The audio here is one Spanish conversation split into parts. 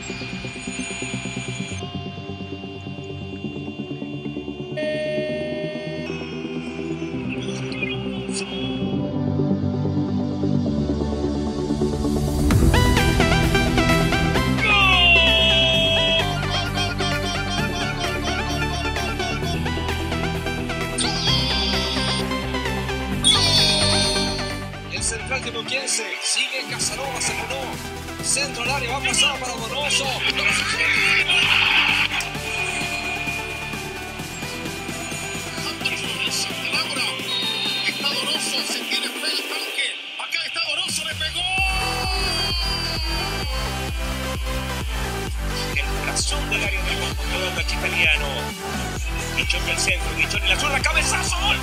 Sigue Casanova, se ganó. Centro al área, va a pasar para Donoso. Está Donoso, se tiene fe el tanque. Acá está Donoso, le pegó. El corazón del área del conjunto italiano. Dicho en el centro, dicho en la zurda, cabezazo. ¡Gol!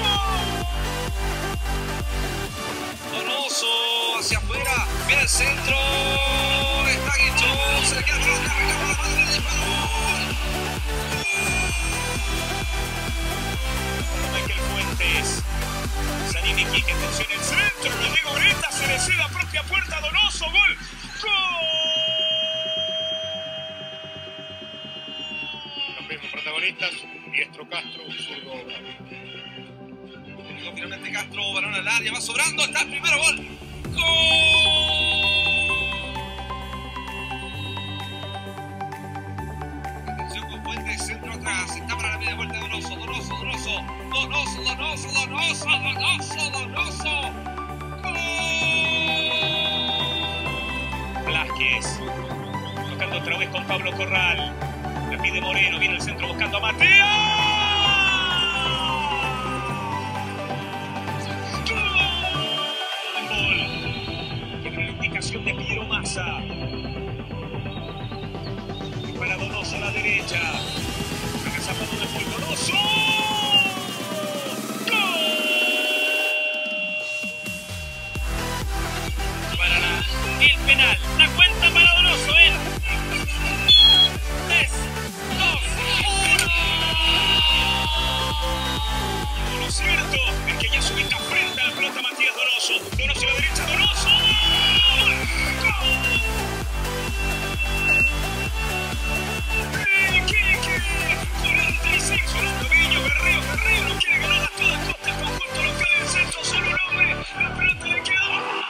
Donoso hacia afuera, viene el centro, está Guichón, se le queda atrás, carga para la madre, disparó. Michael Fuentes, Zanini Quique, atención el centro, Rodrigo Greta, se le cede la propia puerta, Donoso, gol, ¡gol! Nos vemos protagonistas, Diestro Castro, zurdo. Finalmente Castro, balón al área, va sobrando, está el primero gol. ¡Gol! Atención con Fuentes, centro atrás, está para la media vuelta de Donoso, Donoso. ¡Gol! Blázquez, tocando otra vez con Pablo Corral, la pide Moreno, viene el centro buscando a Matías. De Piero Massa y para Donoso a la derecha, acá zapado de Paul Donoso, ¡gol! Para el penal, la cuenta para Donoso en 3, 2, 1. Lo cierto es que ya se ubica frente a la pelota Matías Donoso, Donoso a la derecha, Donoso. 46, un Tobillo, Berrío, no quiere ganar a toda costa el conjunto local del centro, solo un hombre, la pelota le queda.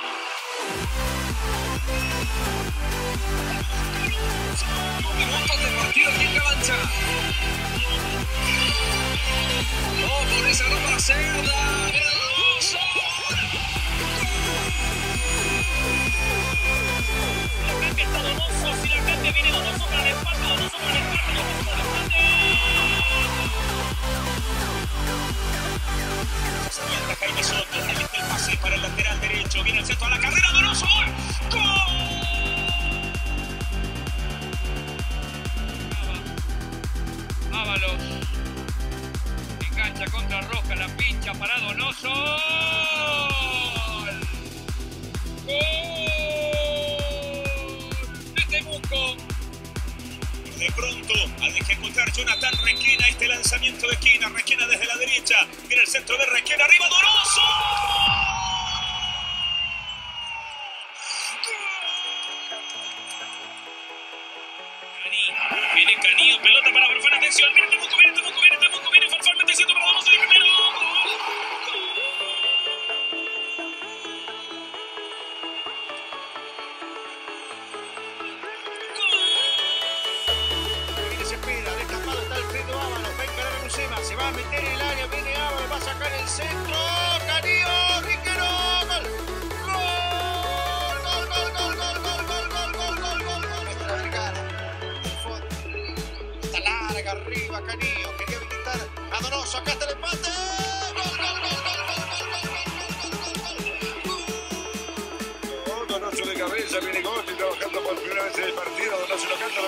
Minutos de partido aquí en Cabancha. No, por esa no para Cerda, viene Donoso. La cambia está Donoso, si la cambia viene Donoso para el empate, Donoso para el empate, Donoso para el empate. Se avienta Jaime Soto, ahí está el pase para el lateral derecho, viene el centro a la carrera, Donoso, ¡gol! Ábalos, engancha contra Roja, la pincha para Donoso, de pronto, al ejecutar Jonathan Requena este lanzamiento de esquina, Requena desde la derecha, viene el centro de Requena, arriba Donoso. Viene Canillo, pelota para Farfán, atención, viene Temuco, Farfán, centro para Donoso, el primero. Se va a meter en el área, viene Ábalos, va a sacar el centro, Canillo, Riquero, gol. Está larga arriba Canillo, quería habilitar a Donoso, acá está el empate. Gol. Donoso de cabeza, viene Gotti trabajando por primera vez en el partido, Donoso lo canta.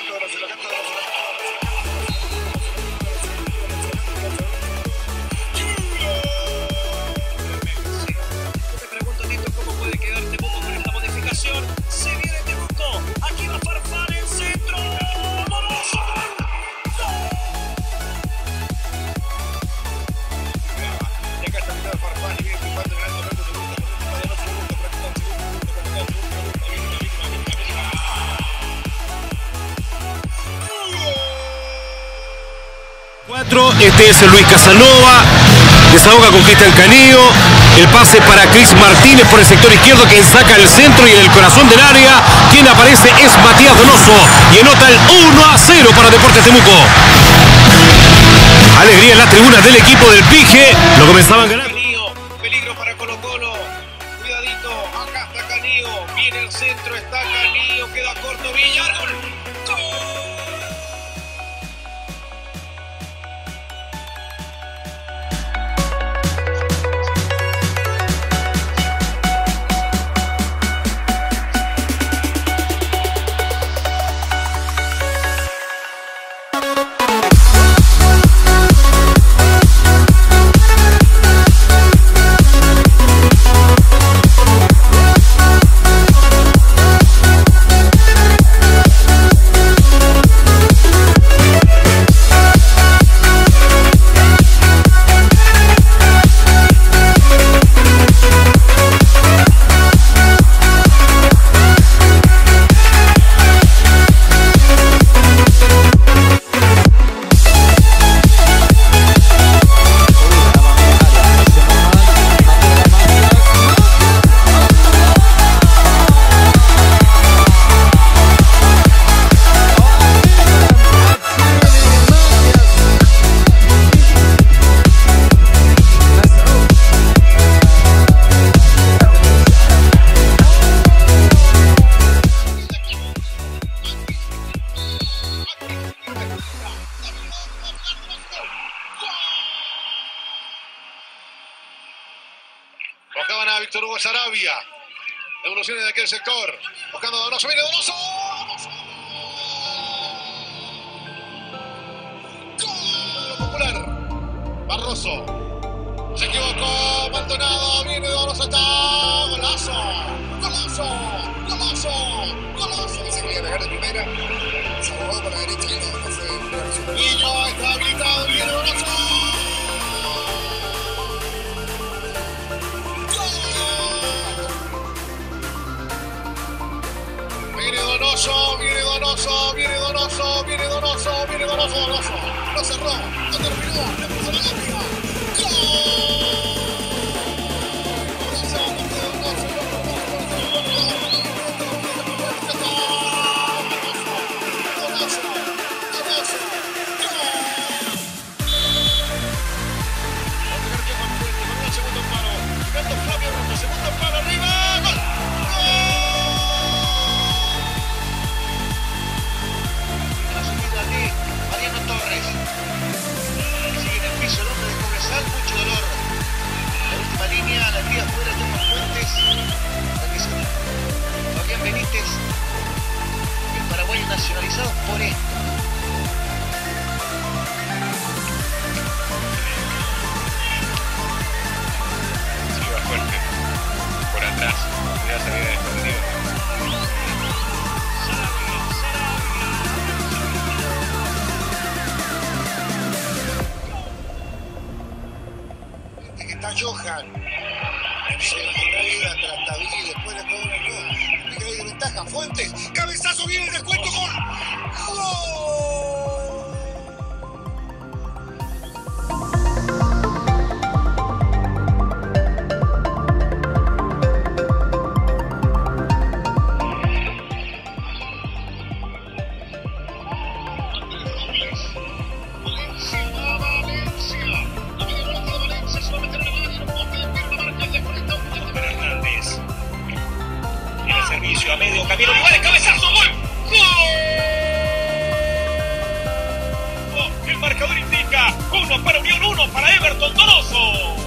Se viene Temuco, aquí va Farfán en centro, Donoso. Y acá está el Farfán y viene jugando el gran momento de centro. Este es Luis Casanova. Desahoga con Cristian Canillo. El pase para Cris Martínez por el sector izquierdo, quien saca el centro y en el corazón del área quien aparece es Matías Donoso y anota el 1-0 para Deportes Temuco. Alegría en las tribunas del equipo del Pige. Lo comenzaban ganando. Peligro para Colo Colo. Cuidadito. Acá está Canillo. Viene el centro. Está Canillo. Queda corto Villar. ¡Gol! Buscaban a Víctor Hugo Sarabia. Evoluciones de aquel sector. Buscando a Donoso. ¡Viene Donoso! ¡Gol! Popular. Barroso. Se equivocó. Maldonado. Viene Donoso. ¡Está! ¡Golazo! ¡Golazo! ¡Golazo! ¡Golazo! Se quería pegar de primera. Se jugó por la derecha y no fue. Niño está habilitado. Viene Donoso. Viene Donoso, viene Donoso, viene Donoso, viene Donoso, viene Donoso, Donoso. No cerró, no terminó, le puso la lápida. Segundo palo arriba, gol. Mariano Torres. Sigue en el piso el hombre de Cobresal, mucho dolor. La última línea, la tira fuera, Tomás Fuentes. Fabián Benítez. El paraguayo nacionalizado por esto. Sí, va fuerte. Por atrás. Ya se había defendido. Johan, se la tras Taví, después le cobra el gol. Pica ahí de ventaja, Fuentes, cabezazo, viene el descuento, gol. A medio camino, Olivares, cabezazo, gol. ¡Gol! El marcador indica 1 para Unión, 1 para Everton Donoso.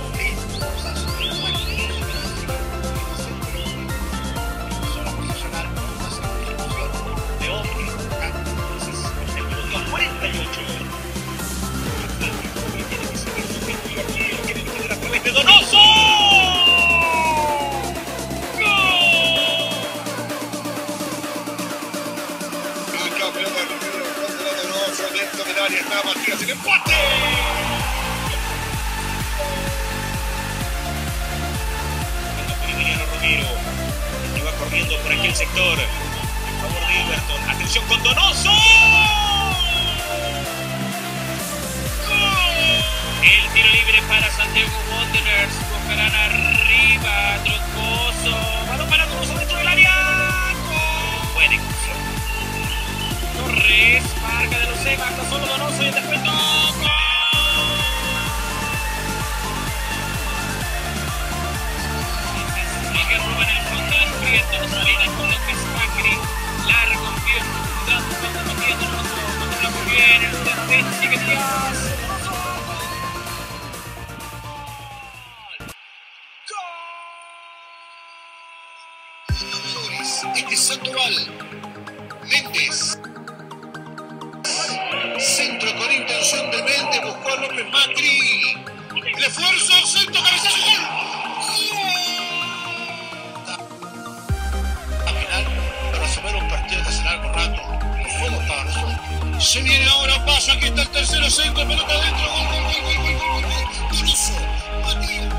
De hombre. El minuto 48. Tiene que seguir su ritmo y aquí lo quieren tener a través de Donoso. Dentro del área está Matías, el empate. Emiliano Romero, que va corriendo por aquí el sector. En favor de Everton. Atención con Donoso. ¡Gol! El tiro libre para Santiago Wanderers. Buscarán arriba. Troncoso. Balón para Donoso dentro del área. ¡Gol! Buena ejecución. Torres. Marca de los Sebas. Solo Donoso y el descuento. ¡Gol! Sigue Rubén el frontal. Prieto. Salinas con López Macri. Largo. Bien. Cuando Matías Donoso. Controla muy bien. El derecho. Sigue Díaz. Este es Sandoval. Méndez. Centro con intención de Méndez. Buscó a López Macri. El esfuerzo. Centro, cabezazo, gol. Al final, para resolver un partido que se largo rato. Los juegos estaban resueltos. Se viene ahora, pasa. Aquí está el tercero centro. Pelota adentro. Gol, gol, gol, gol, gol, gol. Donoso. Matías.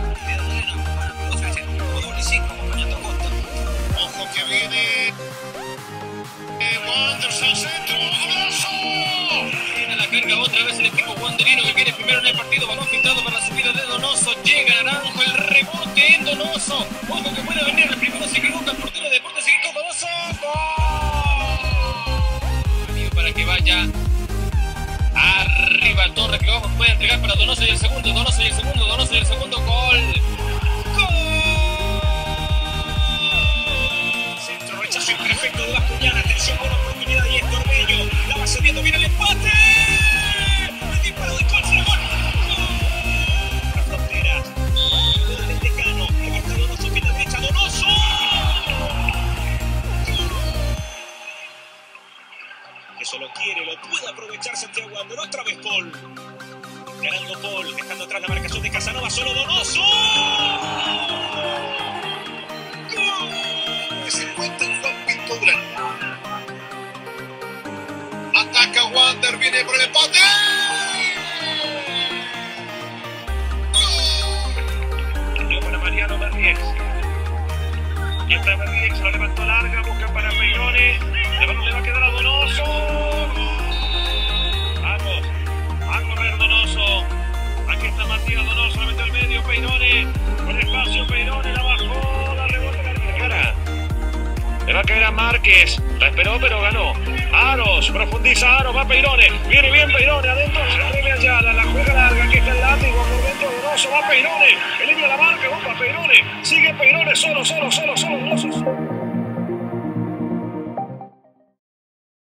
Ojo que viene Wanderers al centro. ¡Abrazo! Viene a la carga otra vez el equipo wanderino que viene primero en el partido. Balón pintado para la subida de Donoso. Llega Naranjo, el rebote en Donoso. Ojo que puede venir el primero. Se equivoca el portero de Deportes. Sigue con Donoso. ¡Gol! Para que vaya arriba Torres, que ojo puede entregar para Donoso y el segundo. Donoso y el segundo. Donoso y el segundo. ¡Gol! Rechazo imperfecto de Bascuñán, atención con la oportunidad y es Torbello, la va subiendo, viene el empate, el disparo de Colson, gol, la frontera, del Tejano, que va a estar Donoso, que la derecha, Donoso, que solo quiere, lo puede aprovechar Santiago Wander, otra vez Paul, ganando Paul, dejando atrás la marcación de Casanova, solo Donoso. Se encuentra en Juan Pinto Durán. Ataca Wander, viene por el empate. ¡Gol! Para Mariano Berriex. Y está Berriex, lo levantó larga, busca para Peirone. El balón le va a quedar a Donoso. Vamos, a correr Donoso. Aquí está Matías Donoso, la metió al medio, Peirone. Con espacio, Peirone la bajó, la rebota la cara. Le va a caer a Márquez, la esperó pero ganó. Aros, profundiza Aros, va Peirone, viene bien Peirone, adentro se arregla Ayala, la juega larga, aquí está el látigo, por dentro Donoso, va Peirone, elimina la marca, va Peirone, sigue Peirone, solo, Donoso.